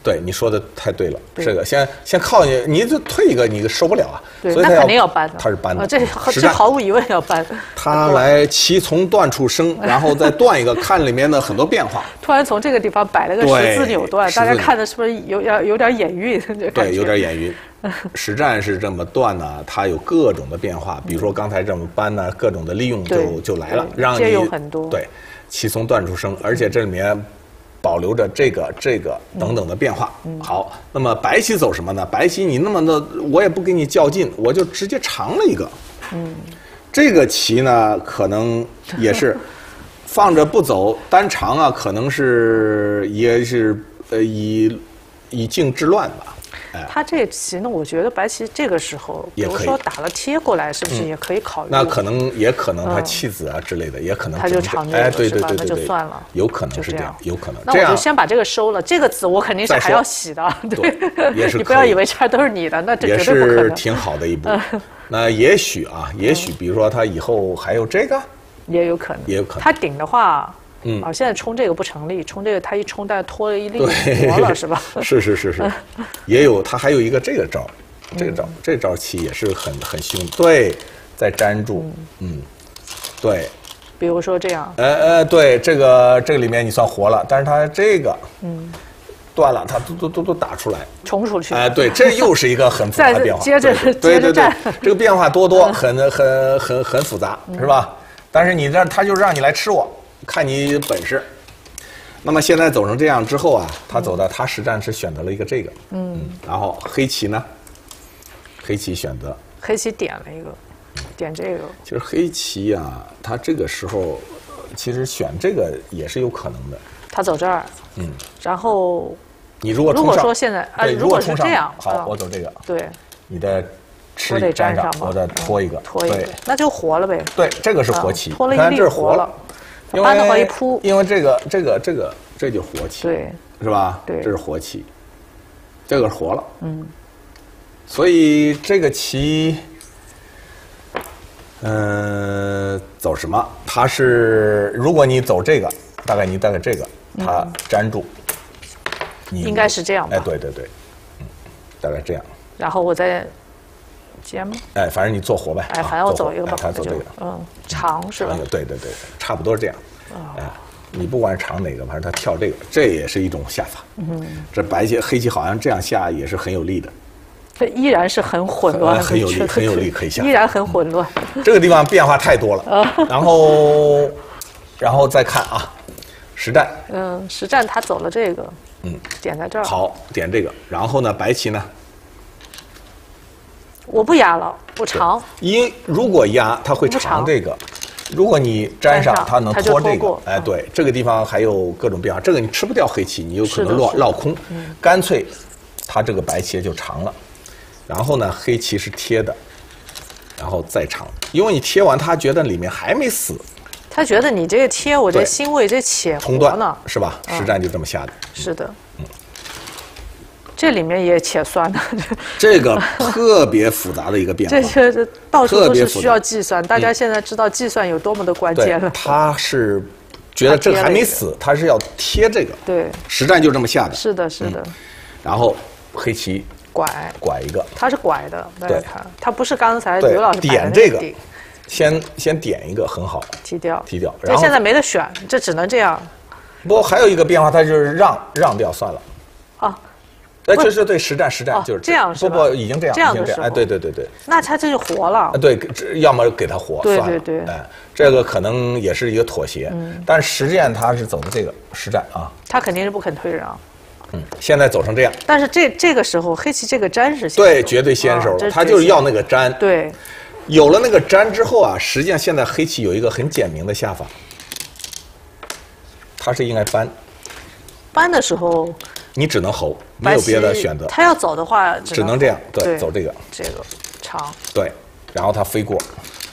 对，你说的太对了。这个先靠你，你就退一个，你受不了啊。 对，那肯定要搬的。 他是搬的， 这毫无疑问要搬。 他来其从断处生，然后再断一个，看里面的很多变化。 突然从这个地方摆了个十字扭断，大家看的是不是有点眼晕？ 对，有点眼晕。实战是这么断呢，它有各种的变化，比如说刚才这么搬呢，各种的利用就来了，让你很多。 对，其从断处生，而且这里面保留着这个等等的变化。好，那么白棋走什么呢？白棋你那么的，我也不跟你较劲，我就直接长了一个。这个棋呢，可能也是放着不走，单长啊，可能是也是以静制乱吧。 他这棋呢，我觉得白棋这个时候，比如说打了贴过来，是不是也可以考虑？ 那也可能他弃子啊之类的，也可能他就长这个， 对， 那就算了， 有可能是这样，有可能。 那我就先把这个收了，这个子我肯定是还要洗的，对， 也是。 你不要以为这都是你的，那这绝对不可能。 也是挺好的一步。那也许比如说他以后还有这个， 也有可能， 也有可能。 他顶的话。现在冲这个不成立，冲这个他一冲，但拖了一粒活了，是吧？ 是，也有他还有一个这个招，这招棋也是很凶，对，再粘住，对。 比如说这样， 对，这个里面你算活了，但是他这个，断了，他都打出来， 冲出去， 对，这又是一个很复杂的变化， 接着战， 这个变化多，很复杂，是吧？但是你这他就让你来吃我。看你本事。那么现在走成这样之后啊，他实战是选择了一个这个，然后黑棋呢，黑棋选择， 黑棋点了一个，点这个。 其实黑棋啊，他这个时候其实选这个也是有可能的。 他走这儿，然后你如果说现在如果是这样， 好，我走这个， 对， 你的我得粘上， 我再拖一个， 那就活了呗。 对，这个是活棋， 拖了一粒活了。 搬的话一扑， 因为这就活棋， 对， 是吧？ 对， 这是活棋，这个活了，所以这个棋，走什么？它是如果你走这个，大概这个，它粘住， 应该是这样吧？ 对，大概这样。 然后我再接吗？ 反正你做活呗。 反正我走一个吧。 他走这个。 长是吧？ 对，差不多这样。你不管是长哪个，反正他跳这个，这也是一种下法。这黑棋好像这样下也是很有利的。 这依然是很混乱， 很有利可以下。 依然很混乱。 这个地方变化太多了。然后再看实战。 实战他走了这个。点在这儿。 好，点这个，然后呢，白棋呢？ 我不压了，我长。 如果压，它会长这个；如果你粘上，它能拖这个。对，这个地方还有各种变化。这个你吃不掉黑棋，你有可能落空。干脆，它这个白棋就长了。然后呢，黑棋是贴的，然后再长，因为你贴完，他觉得里面还没死。 他觉得你这个贴，我这心位这且活呢， 是吧？实战就这么下的。 是的。这里面也且算的， 这个特别复杂的一个变化， 这到处都是需要计算。大家现在知道计算有多么的关键了。 他是觉得这个还没死，他是要贴这个。 对， 实战就这么下的。 是的。 然后黑棋拐一个， 他是拐的。对，他不是刚才刘老师点这个，先点一个很好， 提掉。 然后现在没得选，这只能这样。 不过还有一个变化，他就是让掉算了。就是对实战就是这样是吧？ 不已经这样的时候， 对。 那他这就活了。 对，要么给他活算了。 对。 这个可能也是一个妥协，但实战他是走的这个实战啊。 他肯定是不肯退让。 现在走成这样。 但是这个时候黑棋这个粘是对，绝对先手了。他就是要那个粘。 对。 有了那个粘之后啊，实际上现在黑棋有一个很简明的下法，他是应该搬。 搬的时候。 你只能侯，没有别的选择。 他要走的话， 只能这样。对，走这个。 这个长。 对，然后他飞过。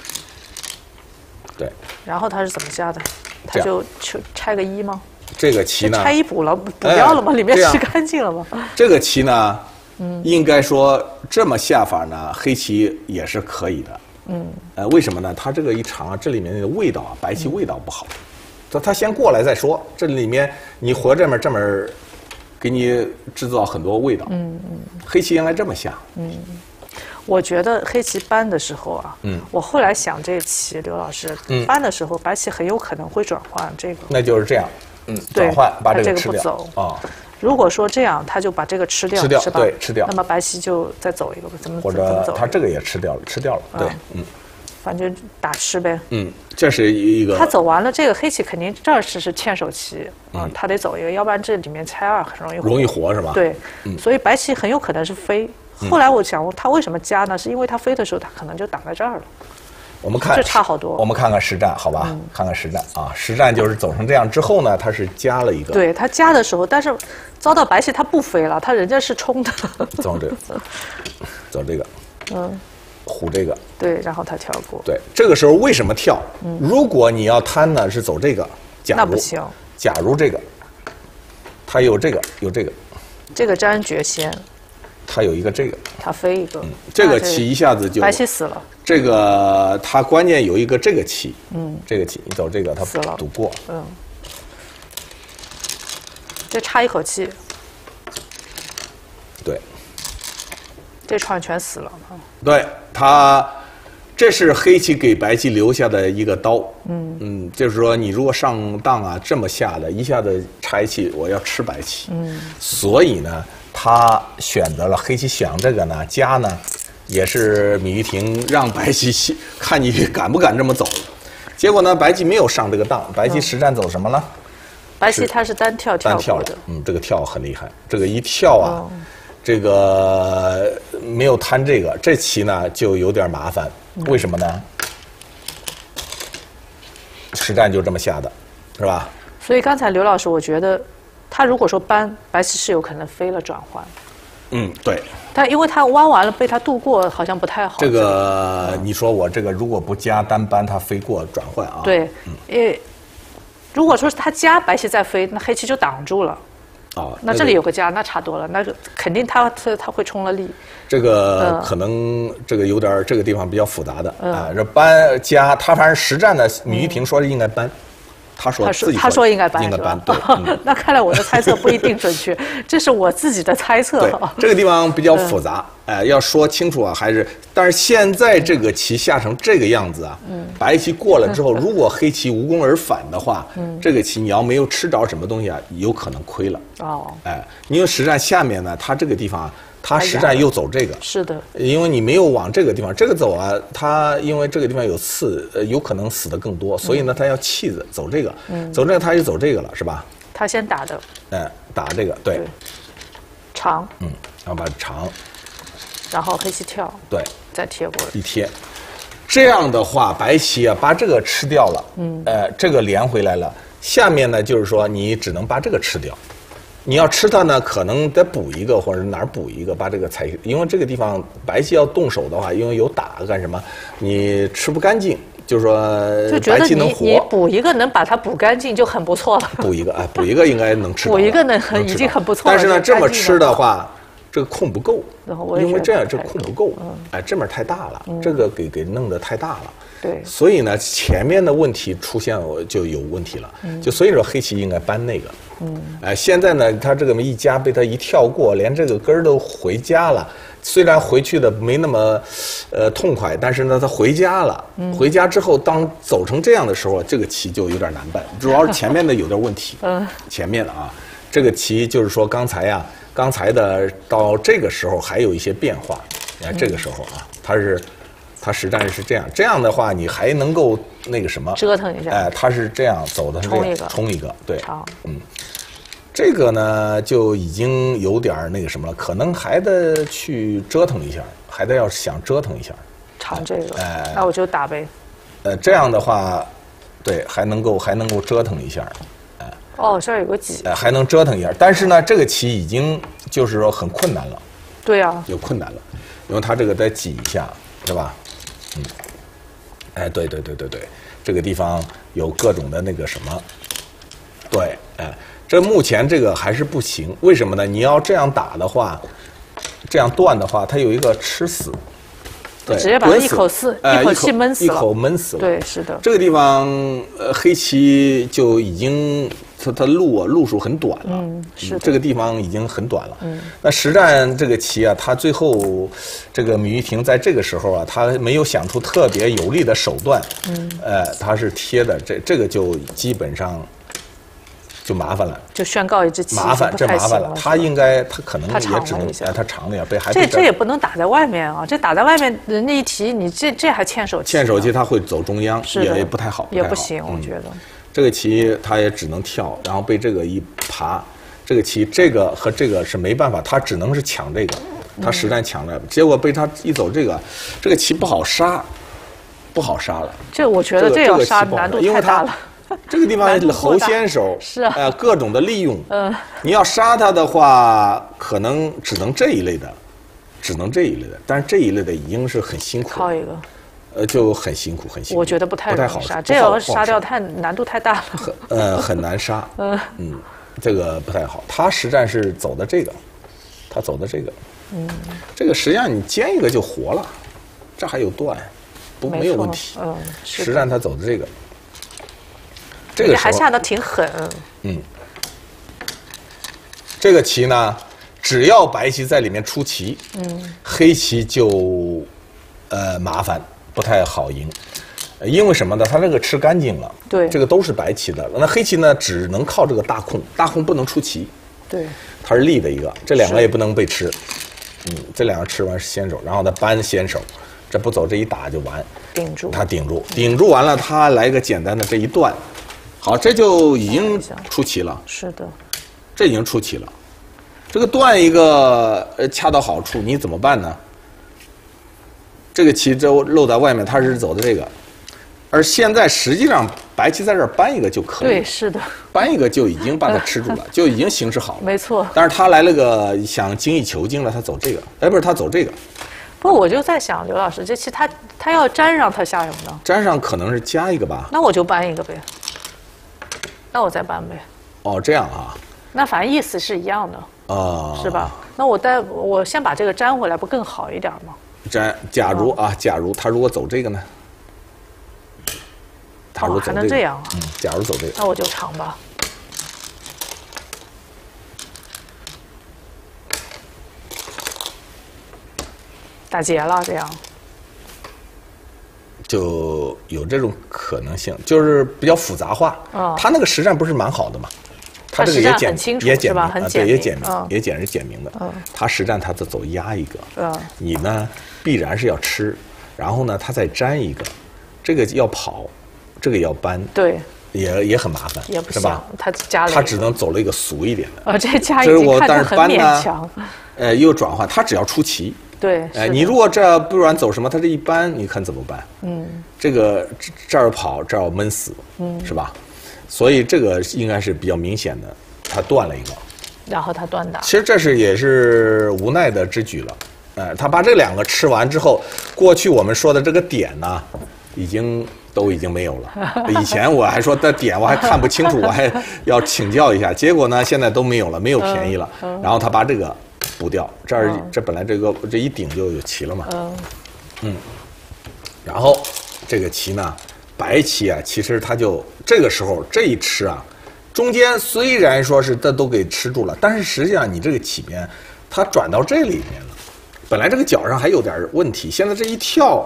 对。 然后他是怎么下的？他就拆个一吗？ 这个棋呢？ 拆一补掉了吗？里面吃干净了吗？ 这个棋呢，应该说这么下法呢，黑棋也是可以的。为什么呢？它这个一长，这里面的味道白棋味道不好。他先过来再说。这里面你活这么给你制造很多味道。黑棋应该这么下。 我觉得黑棋搬的时候啊，我后来想这棋，刘老师，搬的时候白棋很有可能会转换这个。 那就是这样，转换把这个吃掉。 如果说这样，他就把这个吃掉，是吧？ 对，吃掉。 那么白棋就再走一个，怎么或者他这个也吃掉了，对， 反正打吃呗。 这是一个。 他走完了这个黑棋，肯定这儿是欠手棋，他得走一个，要不然这里面拆二很容易活是吧？对，所以白棋很有可能是飞。后来我想，他为什么加呢？是因为他飞的时候，他可能就挡在这儿了。 我们看这差好多。 我们看看实战，好吧？看看实战啊！实战就是走成这样之后呢，他是加了一个。 对他加的时候，但是遭到白棋他不飞了，他人家是冲的。 走这个，走这个，虎这个。 对，然后他跳过。 对，这个时候为什么跳？如果你要贪呢，是走这个。 那不行。 假如这个，他有这个，有这个。 这个沾绝先。 他有一个这个。 他飞一个。 这个棋一下子就。 白棋死了。 这个他关键有一个这个棋，这个棋你走这个他赌过， 这差一口气， 对， 这串全死了， 对他，这是黑棋给白棋留下的一个刀，就是说你如果上当啊这么下的，一下子差一气我要吃白棋，所以呢他选择了黑棋想这个呢加呢。也是芈玉婷让白棋看你敢不敢这么走，结果呢，白棋没有上这个当，白棋实战走什么了？ 白棋它是单跳的， 这个跳很厉害，这个一跳啊，这个没有贪这个，这棋呢就有点麻烦，为什么呢？实战就这么下的，是吧？ 所以刚才刘老师，我觉得他如果说搬白棋是有可能飞了转换。 对。 但因为他弯完了被他渡过，好像不太好。 这个你说我这个如果不加单搬，他飞过转换啊？ 对，如果说是他加白棋再飞，那黑棋就挡住了。那这里有个加，那差多了，那就肯定他会冲了力。 这个可能这个有点这个地方比较复杂的这搬加他反正实战的芈玉婷说应该搬。他说应该搬，对。 那看来我的猜测不一定准确，这是我自己的猜测。 对，这个地方比较复杂，要说清楚啊，还是。但是现在这个棋下成这个样子啊，白棋过了之后，如果黑棋无功而返的话，这个棋你要没有吃着什么东西啊，有可能亏了。因为实战下面呢，它这个地方。他实战又走这个， 是的， 因为你没有往这个地方，这个走啊，他因为这个地方有刺，有可能死的更多，所以呢，他要弃子走这个，走这个他就走这个了，是吧？ 他先打的， 打这个，对， 长， 然后把长， 然后黑棋跳， 对， 再贴过来， 一贴，这样的话，白棋啊把这个吃掉了，这个连回来了，下面呢就是说你只能把这个吃掉。你要吃它呢，可能得补一个，或者哪儿补一个，把这个才，因为这个地方白棋要动手的话，因为有打干什么，你吃不干净，就是说白棋能活。 你补一个能把它补干净就很不错了。 补一个应该能吃到。 补一个已经很不错了。 但是呢，这么吃的话，这个空不够，因为这样这空不够，这面太大了，这个给弄得太大了。 对， 所以呢，前面的问题出现就有问题了，就所以说黑棋应该搬那个，现在呢，他这个一加被他一跳过，连这个根儿都回家了。虽然回去的没那么痛快，但是呢，他回家了。回家之后，当走成这样的时候，这个棋就有点难办，主要是前面的有点问题。前面的啊，这个棋就是说刚才的到这个时候还有一些变化。你看这个时候啊，它实战是这样的话，你还能够那个什么折腾一下。 它是这样走的，冲一个，对，这个呢就已经有点那个什么了，可能还得去折腾一下，还得要想折腾一下。 长这个，那我就打呗。 这样的话，对，还能够折腾一下。 这儿有个挤。 还能折腾一下，但是呢，这个棋已经就是说很困难了。 对啊。有困难了，因为它这个得挤一下，是吧？对，这个地方有各种的那个什么，对，这目前这个还是不行，为什么呢？你要这样打的话，这样断的话，它有一个吃死，对， 直接把它一口气闷死了， 一口闷死了。 对，是的。 这个地方黑棋就已经它路数很短了， 是这个地方已经很短了。那实战这个棋啊，它最后这个芈玉婷在这个时候啊，他没有想出特别有力的手段，他是贴的，这个就基本上就麻烦了， 就宣告一只棋麻烦，这麻烦了。他可能也只能他长了呀， 这也不能打在外面啊，这打在外面人家一提你这还欠手棋， 欠手棋他会走中央，也不太好， 也不行，我觉得。 这个棋他也只能跳，然后被这个一爬，这个棋这个和这个是没办法，他只能是抢这个，他实战抢了，结果被他一走这个棋不好杀，不好杀了。 这我觉得这要杀难度太大了。 这个地方侯先手是啊， 各种的利用，你要杀他的话，可能只能这一类的，但是这一类的已经是很辛苦了。 靠一个。 就很辛苦， 我觉得不太好杀，这要杀掉难度太大了。很难杀。这个不太好。他实战是走的这个，他走的这个。这个实际上你尖一个就活了，这还有断，没有问题。实战他走的这个，这个还下得挺狠。 这个棋呢，只要白棋在里面出棋，黑棋就麻烦。不太好赢，因为什么呢？他这个吃干净了， 对， 这个都是白棋的。那黑棋呢，只能靠这个大空不能出棋， 对， 它是立的一个，这两个也不能被吃，这两个吃完是先手，然后他扳先手，这不走这一打就完， 顶住， 他顶住完了，他来个简单的这一断，好，这就已经出棋了， 是的， 这已经出棋了，这个断一个恰到好处，你怎么办呢？这个棋就露在外面，他是走的这个，而现在实际上白棋在这儿扳一个就可以， 对，是的， 扳一个就已经把它吃住了，就已经形势好了， 没错。 但是他来了个想精益求精了，他走这个，不是他走这个。 不，我就在想，刘老师，这棋他要粘上，他下什么呢？ 粘上可能是加一个吧。 那我就扳一个呗，那我再扳呗。 哦，这样啊。 那反正意思是一样的，是吧？那我先把这个粘回来，不更好一点吗？ 假如他如果走这个呢？他如果走还能这样啊？ 假如走这个， 那我就长吧。打劫了，这样就有这种可能性，就是比较复杂化。他那个实战不是蛮好的吗？他这个也简明，对，也简明的。他实战他走压一个，你呢必然是要吃，然后呢他再粘一个，这个要跑，这个要搬， 对， 也很麻烦， 也不是吧？ 他只能走了一个俗一点的。 这加已经看着很勉强。 又转换，他只要出棋。 对， 你如果这不然走什么，他这一搬，你看怎么办？这个这儿跑，这儿闷死，是吧？所以这个应该是比较明显的，他断了一个， 然后他断打。 其实这也是无奈的之举了，他把这两个吃完之后，过去我们说的这个点呢，都已经没有了。以前我还说的点我还看不清楚，我还要请教一下，结果呢现在都没有了，没有便宜了。然后他把这个补掉，这本来这一顶就有棋了嘛，然后这个棋呢。白棋啊，其实它就这个时候这一吃啊，中间虽然说是这都给吃住了，但是实际上你这个棋面，它转到这里面了，本来这个角上还有点问题，现在这一跳，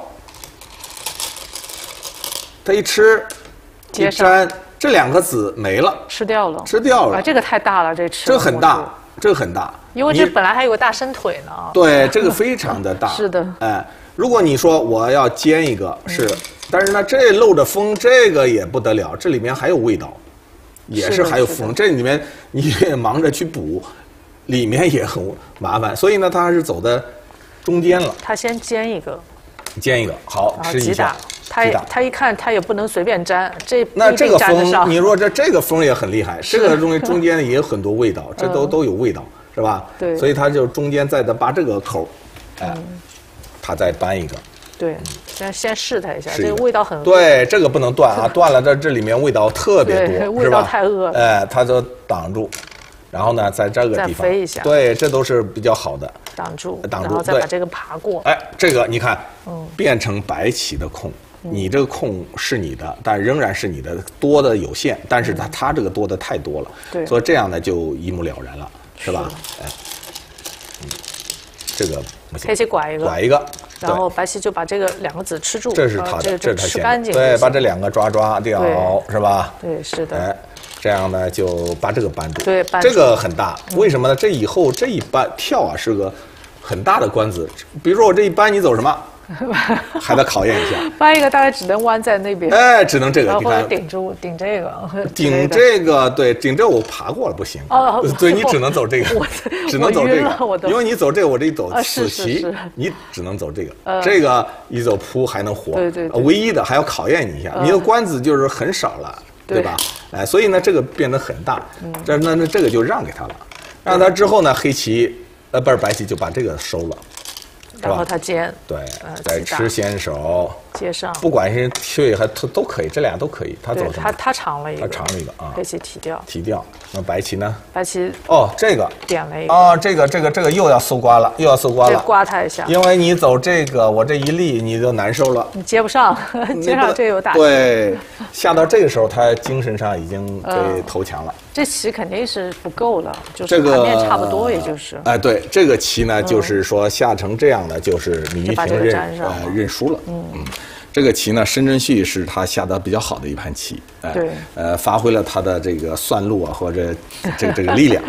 它一吃一粘，这两个子没了， 吃掉了，这个太大了，这个很大， 因为这本来还有个大伸腿呢。 对，这个非常的大。 是的， 如果你说我要煎一个，是。但是呢，这漏着风，这个也不得了，这里面还有味道，也是还有风，这里面你也忙着去补，里面也很麻烦，所以呢，他还是走的中间了。 他先煎一个， 好，吃一下。 他一看，他也不能随便粘， 那这个风，你说这个风也很厉害，这个东西中间也有很多味道，这都有味道，是吧？ 对， 所以他就中间再把这个口，他再扳一个。 对，先试它一下，这个味道很恶。 对，这个不能断啊，断了这里面味道特别多， 味道太恶了。 它就挡住，然后呢，在这个地方再飞一下， 对，这都是比较好的。 挡住，然后再把这个爬过。 这个你看，变成白棋的空， 你这个空是你的，但仍然是你的，多的有限，但是他这个多的太多了， 对， 所以这样呢就一目了然了，是吧？哎，这个不行， 黑棋拐一个， 拐一个， 然后白棋就把这个2个子吃住， 这是他的， 这个吃干净， 对，把这2个抓掉，是吧？ 对，是的。 哎，这样呢就把这个扳住， 对， 这个很大，为什么呢？这以后这一扳跳啊是个很大的官子，比如说我这一扳，你走什么？还得考验一下。 扳一个大概只能弯在那边， 哎，只能这个，你看， 顶这个， 顶这个，对，顶这我爬过了不行。 哦， 对你只能走这个，只能走这个，因为你走这个，我这一走死棋，你只能走这个，这个一走扑还能活。 对， 唯一的还要考验你一下，你的官子就是很少了，对吧？哎，所以呢，这个变得很大，那这个就让给他了，让他之后呢，黑棋不是白棋就把这个收了。 然后他尖， 对，再吃先手， 接上， 不管是退还都可以，这俩都可以。他走什么？ 他长了一个， 啊， 黑棋提掉， 那白棋呢？ 白棋这个点了一个， 这个又要搜刮了， 这刮他一下， 因为你走这个，我这一立你就难受了， 你接不上，接上这有打， 对，下到这个时候他精神上已经给投降了。 这棋肯定是不够了，就是盘面差不多，也就是。 哎，对，这个棋呢，就是说下成这样的，就是米玉婷认输了。这个棋呢，申真谞是他下的比较好的一盘棋， 对， 发挥了他的这个算路啊，或者这个力量，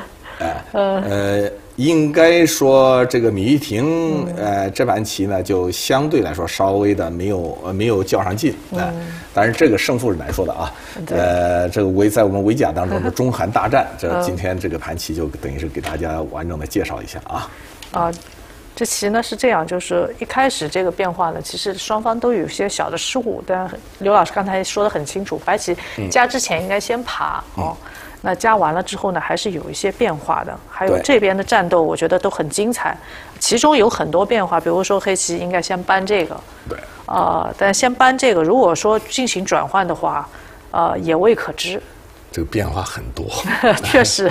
应该说这个米玉婷，这盘棋呢，就相对来说稍微的没有较上劲，但是这个胜负是难说的啊，这个在我们围甲当中的中韩大战，这今天这个盘棋就等于是给大家完整的介绍一下啊。 这棋呢是这样，就是一开始这个变化呢，其实双方都有一些小的失误，但刘老师刚才说得很清楚，白棋加之前应该先爬那加完了之后呢，还是有一些变化的。还有这边的战斗，我觉得都很精彩，其中有很多变化，比如说黑棋应该先搬这个， 对， 但先搬这个，如果说进行转换的话，也未可知。 这个变化很多， 确实，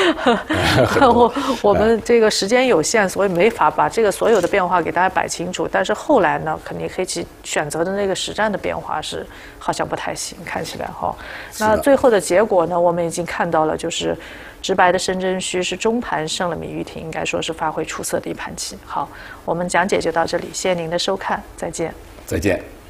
我们这个时间有限，所以没法把这个所有的变化给大家摆清楚。但是后来呢，肯定黑棋选择的那个实战的变化是好像不太行，看起来那最后的结果呢，我们已经看到了，就是直白的申真谞是中盘胜了米玉婷，应该说是发挥出色的一盘棋。好，我们讲解就到这里，谢谢您的收看，再见。 再见。